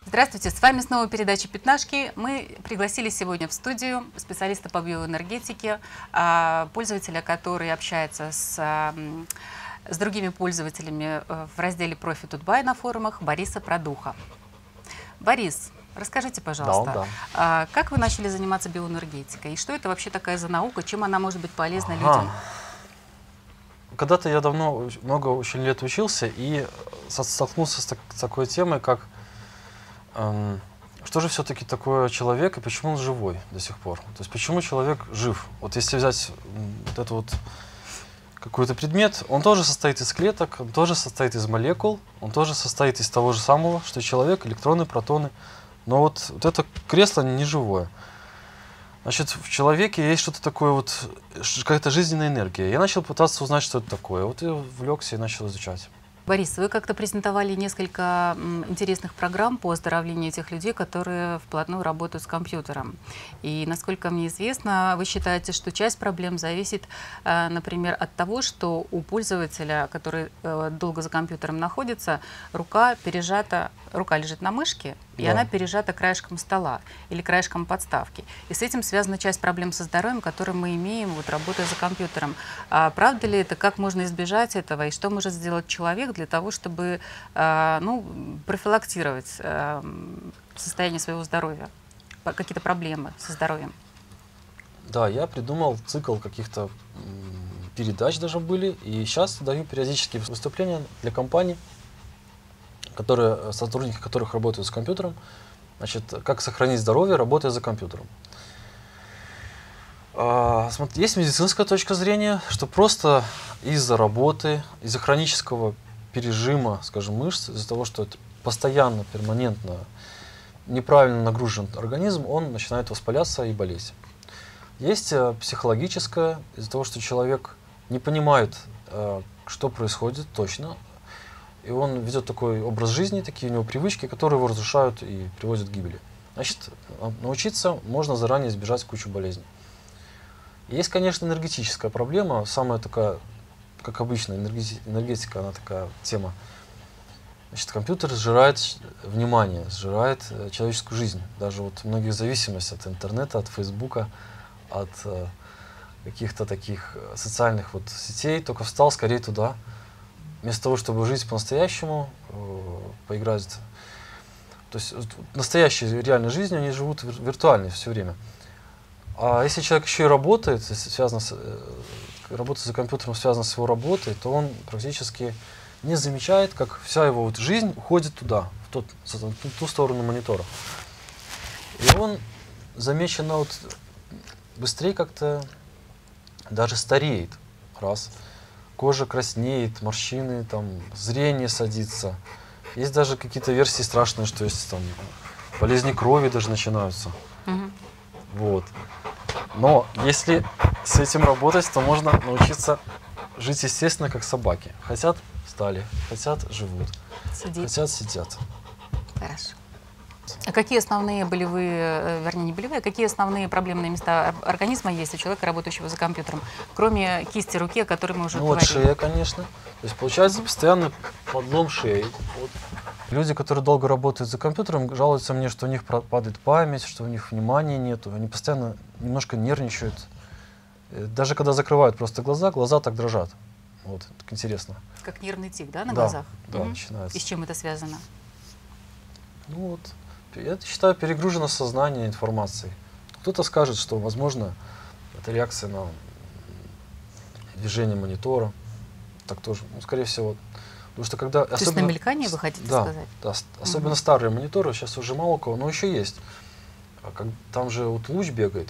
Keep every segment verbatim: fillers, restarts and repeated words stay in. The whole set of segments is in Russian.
Здравствуйте, с вами снова передача «Пятнашки». Мы пригласили сегодня в студию специалиста по биоэнергетике, пользователя, который общается с, с другими пользователями в разделе «Профи Тутбай» на форумах, Бориса Продуха. Борис, расскажите, пожалуйста, да, да. как вы начали заниматься биоэнергетикой? И что это вообще такая за наука? Чем она может быть полезна Ага. людям? Когда-то я давно, много очень лет учился и столкнулся с, так, с такой темой, как эм, что же все-таки такое человек и почему он живой до сих пор? То есть почему человек жив? Вот если взять вот этот вот какой-то предмет, он тоже состоит из клеток, он тоже состоит из молекул, он тоже состоит из того же самого, что и человек, электроны, протоны. Но вот, вот это кресло не живое. Значит, в человеке есть что-то такое, вот, какая-то жизненная энергия. Я начал пытаться узнать, что это такое. Вот я влекся и начал изучать. Борис, вы как-то презентовали несколько интересных программ по оздоровлению тех людей, которые вплотную работают с компьютером. И, насколько мне известно, вы считаете, что часть проблем зависит, например, от того, что у пользователя, который долго за компьютером находится, рука пережата, рука лежит на мышке, и да. она пережата краешком стола или краешком подставки. И с этим связана часть проблем со здоровьем, которые мы имеем, вот, работая за компьютером. А правда ли это? Как можно избежать этого? И что может сделать человек для того, чтобы э, ну, профилактировать э, состояние своего здоровья, какие-то проблемы со здоровьем? Да, я придумал цикл каких-то передач даже были, и сейчас даю периодические выступления для компаний, которые, сотрудники которых работают с компьютером. Значит, как сохранить здоровье, работая за компьютером. А, смотри, есть медицинская точка зрения, что просто из-за работы, из-за хронического пережима, скажем, мышц, из-за того, что это постоянно, перманентно, неправильно нагружен организм, он начинает воспаляться и болеть. Есть а, психологическое, из-за того, что человек не понимает, а, что происходит точно, и он ведет такой образ жизни, такие у него привычки, которые его разрушают и приводят к гибели. Значит, научиться можно заранее избежать кучу болезней. Есть, конечно, энергетическая проблема, самая такая, как обычно, энергетика, она такая тема. Значит, компьютер сжирает внимание, сжирает человеческую жизнь. Даже вот многих зависимость от интернета, от фейсбука, от э, каких-то таких социальных вот сетей, только встал скорее туда. Вместо того, чтобы жить по-настоящему, э, поиграть. То есть настоящей реальной жизнью они живут виртуальной все время. А если человек еще и работает, если связано с, э, работа за компьютером связана с его работой, то он практически не замечает, как вся его вот жизнь уходит туда, в, тот, в ту сторону монитора. И он замеченно вот быстрее как-то даже стареет. Раз. Кожа краснеет, морщины, там, зрение садится. Есть даже какие-то версии страшные, что есть там болезни крови даже начинаются. Mm-hmm. Вот. Но если с этим работать, то можно научиться жить естественно, как собаки. Хотят – встали, хотят – живут, Сидит. хотят – сидят. Хорошо. А какие основные болевые, вернее не болевые, а какие основные проблемные места организма есть у человека, работающего за компьютером, кроме кисти руки, о которой мы уже ну, говорили? Вот шея, конечно. То есть получается mm-hmm. постоянный подлом шеи. Вот. Люди, которые долго работают за компьютером, жалуются мне, что у них падает память, что у них внимания нету, они постоянно немножко нервничают. Даже когда закрывают просто глаза, глаза так дрожат. Вот, так интересно. Как нервный тик, да, на да, глазах? Да, угу. начинается. И с чем это связано? Ну вот, я считаю, перегружено сознание информацией. Кто-то скажет, что, возможно, это реакция на движение монитора. Так тоже, ну, скорее всего. Потому что когда, То есть на мелькание вы хотите да, сказать? Да, особенно угу. старые мониторы, сейчас уже мало у кого, но еще есть. А как, там же вот луч бегает,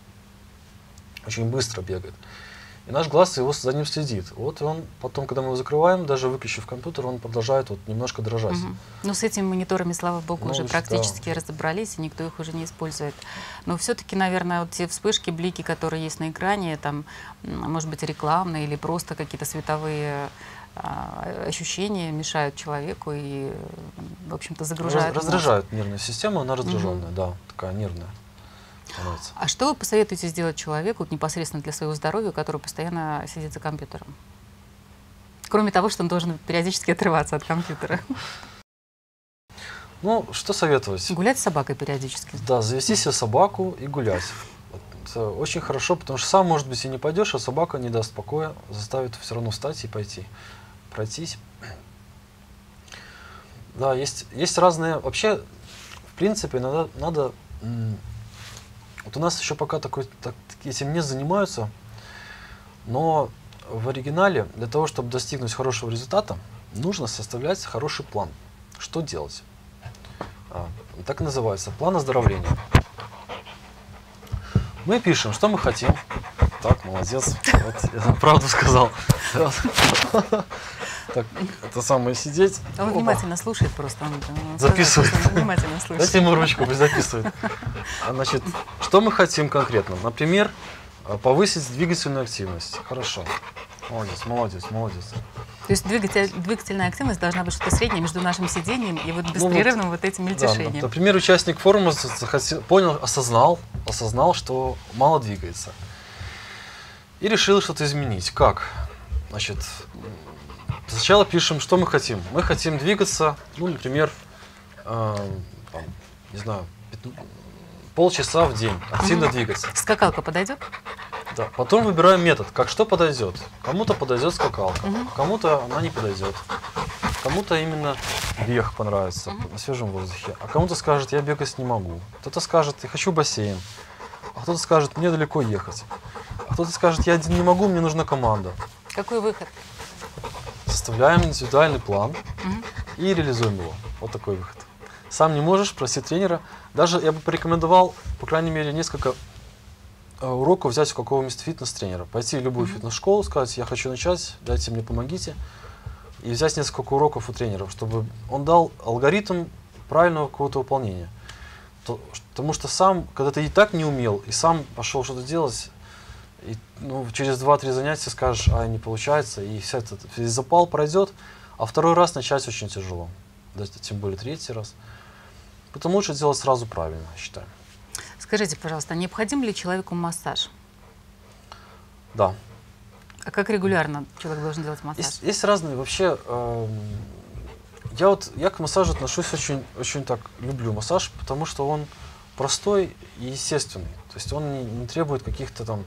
очень быстро бегает. И наш глаз его за ним следит. Вот он потом, когда мы его закрываем, даже выключив компьютер, он продолжает вот немножко дрожать. Угу. Ну, с этими мониторами, слава богу, ну, уже практически да. разобрались, и никто их уже не использует. Но все-таки, наверное, вот те вспышки, блики, которые есть на экране, там, может быть, рекламные или просто какие-то световые а, ощущения мешают человеку и, в общем-то, загружают Раз, раздражают нервную систему, она раздраженная, угу. да, такая нервная. Становится. А что вы посоветуете сделать человеку вот, непосредственно для своего здоровья, который постоянно сидит за компьютером? Кроме того, что он должен периодически отрываться от компьютера. Ну, что советовать? Гулять с собакой периодически. Да, завести себе собаку и гулять. Это очень хорошо, потому что сам, может быть, и не пойдешь, а собака не даст покоя, заставит все равно встать и пойти, пройтись. Да, есть, есть разные... Вообще, в принципе, надо... надо вот у нас еще пока такой, так, этим не занимаются, но в оригинале для того, чтобы достигнуть хорошего результата, нужно составлять хороший план. Что делать? А, так и называется, план оздоровления. Мы пишем, что мы хотим. Так, молодец. Вот, я правду сказал. Так, это самое сидеть. Он внимательно слушает просто. Он, он записывает. Сказал, он внимательно слушает. Дайте ему ручку, пусть записывает. Значит, что мы хотим конкретно? Например, повысить двигательную активность. Хорошо. Молодец, молодец, молодец. То есть двигатель, двигательная активность должна быть что-то среднее между нашим сидением и вот беспрерывным ну, вот, вот этим мельтешением. Да, например, участник форума захотел, понял, осознал, осознал, что мало двигается. И решил что-то изменить. Как? Значит, сначала пишем, что мы хотим. Мы хотим двигаться, ну, например, э, там, не знаю, полчаса в день, активно угу. двигаться. Скакалка подойдет? Да. Потом выбираем метод, как что подойдет. Кому-то подойдет скакалка, угу. кому-то она не подойдет. Кому-то именно бег понравится угу. на свежем воздухе, а кому-то скажет, я бегать не могу. Кто-то скажет, я хочу бассейн, а кто-то скажет, мне далеко ехать. А кто-то скажет, я один не могу, мне нужна команда. Какой выход? Составляем индивидуальный план угу. и реализуем его. Вот такой выход. Сам не можешь, проси тренера. Даже я бы порекомендовал, по крайней мере, несколько уроков взять у какого-нибудь фитнес-тренера. Пойти в любую mm-hmm. фитнес-школу, сказать, я хочу начать, дайте мне, помогите. И взять несколько уроков у тренеров, чтобы он дал алгоритм правильного какого-то выполнения. То, потому что сам, когда ты и так не умел, и сам пошел что-то делать, и, ну, через два-три занятия скажешь, а не получается, и вся этот весь запал пройдет, а второй раз начать очень тяжело. Да, тем более третий раз. Поэтому лучше делать сразу правильно, я считаю. Скажите, пожалуйста, необходим ли человеку массаж? Да. А как регулярно человек должен делать массаж? Есть, есть разные. Вообще, э, я вот я к массажу отношусь очень, очень так, люблю массаж, потому что он простой и естественный. То есть он не, не требует каких-то там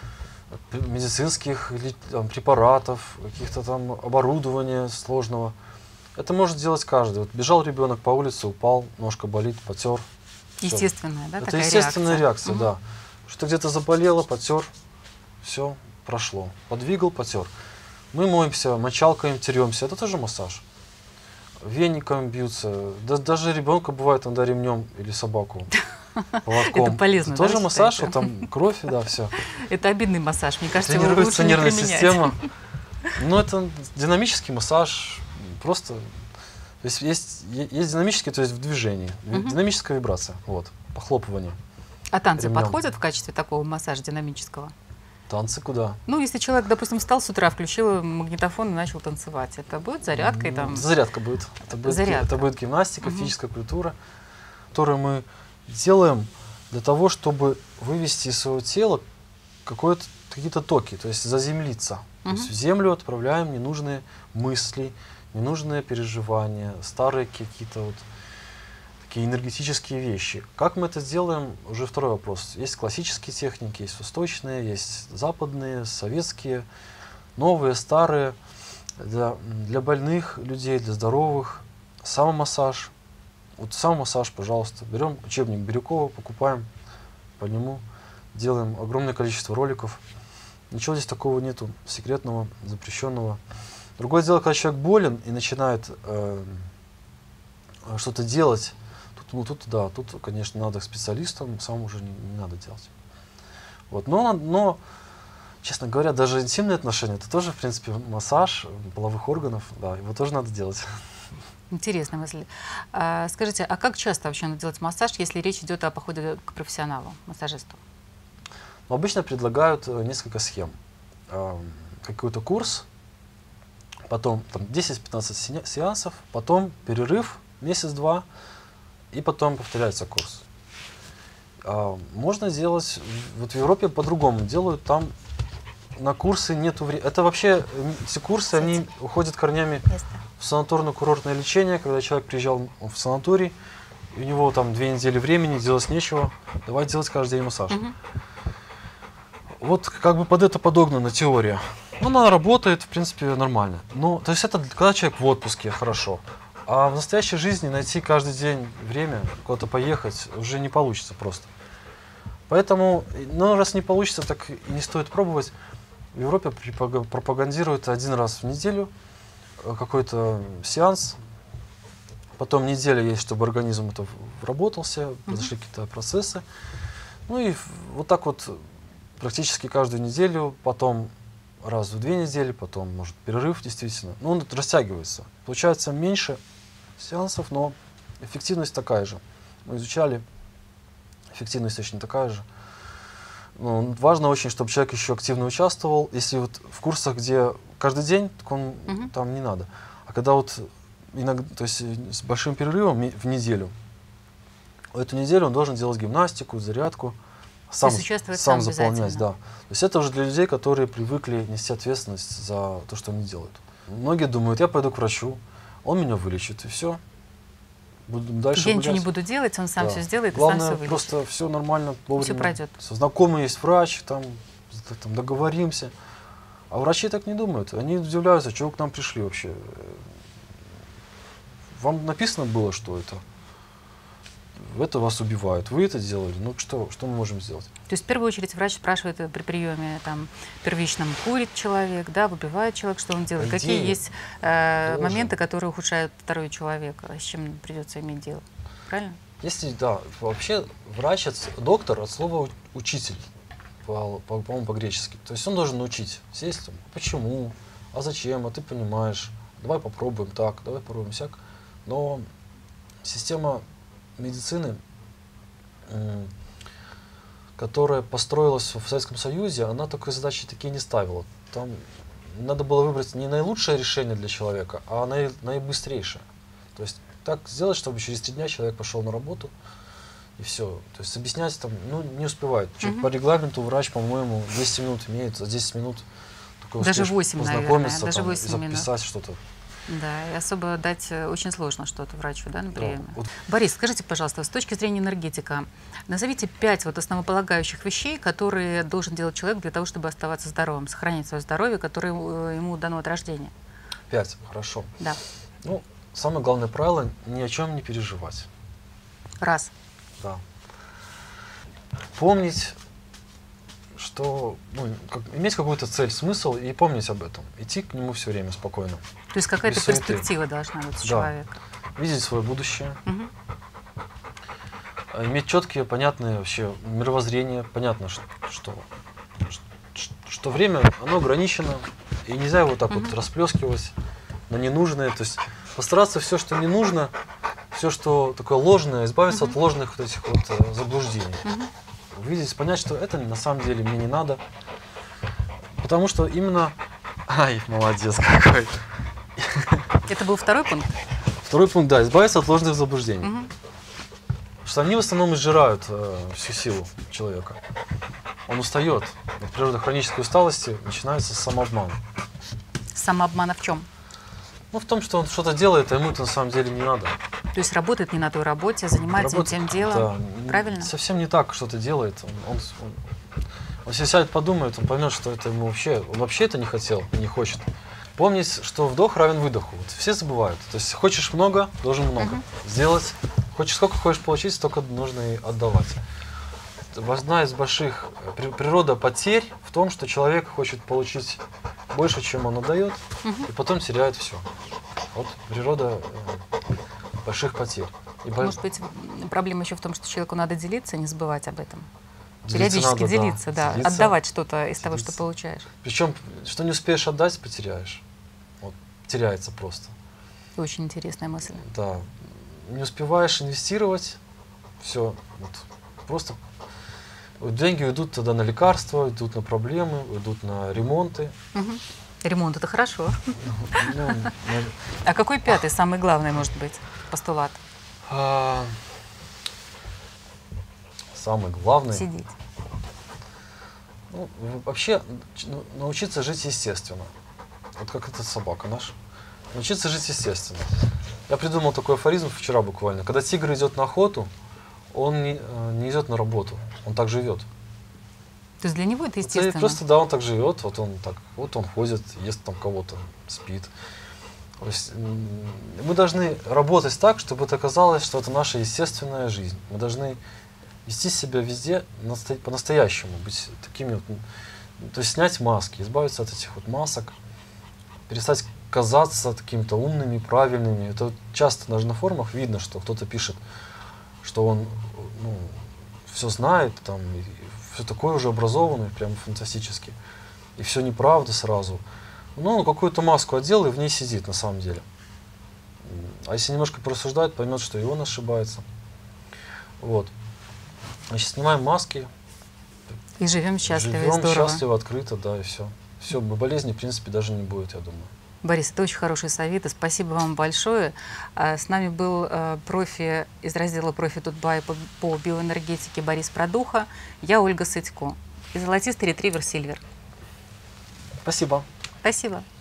медицинских или, там, препаратов, каких-то там оборудования сложного. Это может делать каждый. Вот бежал ребенок по улице, упал, ножка болит, потер. Естественная, да, это такая естественная реакция, реакция угу. да. Что где-то заболело, потер, все, прошло. Подвигал, потер. Мы моемся, мочалкой теремся, это тоже массаж. Веником бьются. Да, даже ребенка бывает иногда ремнем или собаку поводком. Это полезно, это тоже массаж, вот там кровь, да, все. Это обидный массаж, мне кажется, его тренируется лучше не нервная применять. система. Ну, это динамический массаж, просто... То есть есть, есть динамический, то есть в движении, uh-huh. динамическая вибрация, вот, похлопывание. А танцы ремнем. подходят в качестве такого массажа динамического? Танцы куда? Ну, если человек, допустим, встал с утра, включил магнитофон и начал танцевать, это будет зарядкой? Там... Зарядка будет. Это будет, Зарядка. Это будет гимнастика, uh-huh. физическая культура, которую мы делаем для того, чтобы вывести из своего тела какие-то токи, то есть заземлиться. Uh-huh. То есть в землю отправляем ненужные мысли, ненужные переживания, старые какие-то вот такие энергетические вещи. Как мы это делаем, уже второй вопрос. Есть классические техники, есть восточные, есть западные, советские, новые, старые, для, для больных людей, для здоровых. Самомассаж. Вот самомассаж, пожалуйста. Берем учебник Бирюкова, покупаем по нему, делаем огромное количество роликов. Ничего здесь такого нету, секретного, запрещенного. Другое дело, когда человек болен и начинает э, что-то делать, тут, ну, тут, да, тут, конечно, надо к специалистам, сам уже не, не надо делать. Вот. Но, но, честно говоря, даже интимные отношения, это тоже, в принципе, массаж половых органов, да, его тоже надо делать. Интересная мысль. А, скажите, а как часто вообще надо делать массаж, если речь идет о походе к профессионалу, массажисту? Ну, обычно предлагают несколько схем. Э, какой-то курс, потом десять-пятнадцать сеансов, потом перерыв месяц-два, и потом повторяется курс. А, можно делать, вот в Европе по-другому делают, там на курсы нету времени. Это вообще, эти курсы, они уходят корнями Место. в санаторно-курортное лечение, когда человек приезжал в санаторий, и у него там две недели времени, делать нечего, давай делать каждый день массаж. Мгм. Вот как бы под это подогнана теория. Ну, она работает, в принципе, нормально. Ну, то есть это когда человек в отпуске, хорошо. А в настоящей жизни найти каждый день время, куда-то поехать, уже не получится просто. Поэтому, ну, раз не получится, так и не стоит пробовать. В Европе припага- пропагандируют один раз в неделю э, какой-то сеанс. Потом неделя есть, чтобы организм это вработался, произошли какие-то процессы. Ну и в- вот так вот практически каждую неделю, потом раз в две недели, потом, может, перерыв действительно. Ну, он растягивается. Получается меньше сеансов, но эффективность такая же. Мы изучали, эффективность точно такая же. Ну, важно очень, чтобы человек еще активно участвовал. Если вот в курсах, где каждый день, так он Мгм. там не надо. А когда вот иногда, то есть с большим перерывом ми- в неделю, эту неделю он должен делать гимнастику, зарядку, сам, есть участвовать сам сам заполнять, обязательно. да. То есть это уже для людей, которые привыкли нести ответственность за то, что они делают. Многие думают, я пойду к врачу, он меня вылечит, и все. Буду дальше Я ничего не гулять. буду делать, он сам Да. все сделает, и Главное, сам все вылечит. просто все нормально, вовремя. пройдет. Знакомый есть врач, там, з- там договоримся. А врачи так не думают. Они удивляются, чего к нам пришли вообще. Вам написано было, что это? Это вас убивают. Вы это делали. Ну что, что мы можем сделать? То есть в первую очередь врач спрашивает э, при приеме там, первичном, курит человек, да, выпивает человек, что он делает. По Какие идее, есть э, должен. моменты, которые ухудшают здоровье человека, с чем придется иметь дело. Правильно? Если, да, вообще врач, от с- доктор от слова у- учитель, по- по- по-моему, по-гречески. То есть он должен научить. Сесть там, почему, а зачем, а ты понимаешь, давай попробуем так, давай попробуем сяк. Но система медицины, м, которая построилась в Советском Союзе, она такой задачи такие не ставила. Там надо было выбрать не наилучшее решение для человека, а наи- наибыстрейшее. То есть так сделать, чтобы через три дня человек пошел на работу, и все. То есть объяснять там, ну, не успевает. Человек Мгм. по регламенту врач, по-моему, десять минут имеет, за десять минут только Даже успеешь восемь, наверное, познакомиться, даже там, и восемь минут. записать что-то. Да, и особо дать э, очень сложно что-то врачу, да, на Да. приеме. Вот Борис, скажите, пожалуйста, с точки зрения энергетика, назовите пять вот основополагающих вещей, которые должен делать человек для того, чтобы оставаться здоровым, сохранить свое здоровье, которое э, ему дано от рождения. пять, хорошо. Да. Ну, самое главное правило — ни о чем не переживать. Раз. Да. Помнить, что, ну, как- иметь какую-то цель, смысл и помнить об этом. Идти к нему все время спокойно. То есть какая-то Без суеты. перспектива должна быть у Да. человека. Видеть свое будущее. Мгм. а, Иметь четкие, понятные вообще мировоззрение. Понятно, что, что, ш- что время, оно ограничено. И нельзя его так вот Мгм. расплескивать на ненужное. То есть постараться все, что не нужно, все, что такое ложное, избавиться Мгм. от ложных вот этих вот э, заблуждений. Мгм. Увидеть, понять, что это на самом деле мне не надо. Потому что именно... Ай, молодец какой. Это был второй пункт? Второй пункт, да, избавиться от ложных заблуждений. Мгм. Потому что они в основном изжирают э, всю силу человека. Он устает. От природы хронической усталости начинается с самообмана. Самообмана в чем? Ну, в том, что он что-то делает, а ему это на самом деле не надо. То есть работает не на той работе, занимается не Работа- тем делом. да, н- Правильно? Совсем не так что-то делает. Он, он, он- он если сядет, подумает, он поймет, что это ему вообще, он вообще это не хотел, и не хочет. Помнить, что вдох равен выдоху. Вот все забывают. То есть хочешь много, должен много Мгм. сделать. Хочешь сколько хочешь получить, столько нужно и отдавать. Одна из больших э, при- природа потерь в том, что человек хочет получить больше, чем он отдает, Мгм. и потом теряет все. Вот природа э, больших потерь. И бо- Может быть, м, проблема еще в том, что человеку надо делиться, не забывать об этом. делиться Периодически надо, да. делиться, да, Делиться. отдавать что-то из того, что Делиться. получаешь. Причем, что не успеешь отдать, потеряешь. Вот, теряется просто. Очень интересная мысль. Да. Не успеваешь инвестировать, все. Вот, просто вот деньги уйдут тогда на лекарства, идут на проблемы, идут на ремонты. Мгм. Ремонт — это хорошо. Ну, на- А какой пятый, самый главный, может быть, постулат? а, самый главный. Сидеть. Ну, в- вообще ч- ну, научиться жить естественно. Вот как эта собака наша. Научиться жить естественно. Я придумал такой афоризм вчера буквально. Когда тигр идет на охоту, он не, э, не идет на работу, он так живет. То есть для него это Это и естественно. просто, да, он так живет, вот он так, вот он ходит, ест там кого-то, спит. То есть м, мы должны работать так, чтобы это казалось, что это наша естественная жизнь. Мы должны вести себя везде насто- по-настоящему, быть такими вот, м, то есть снять маски, избавиться от этих вот масок, перестать казаться какими-то умными, правильными. Это вот часто даже на форумах видно, что кто-то пишет, что он ну, все знает, там, все такой уже образованный, прям фантастически. И все неправда сразу. Ну, он какую-то маску одел и в ней сидит на самом деле. М, А если немножко порассуждать, поймет, что и он ошибается. Вот. Значит, снимаем маски, И живем счастливо и живем здорово. счастливо, открыто, да, и все. Все, болезни, в принципе, даже не будет, я думаю. Борис, это очень хорошие советы. Спасибо вам большое. А, С нами был э, профи из раздела «Профи Тутбай» по, по биоэнергетике Борис Продуха. Я Ольга Сытько. И золотистый ретривер Сильвер. Спасибо. Спасибо.